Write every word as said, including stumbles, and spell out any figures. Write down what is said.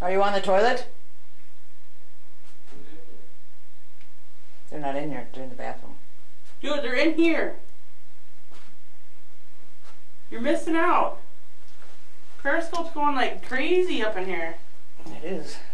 Are you on the toilet? They're not in here. They're in the bathroom. Dude, they're in here. You're missing out. Parascope's going like crazy up in here. It is.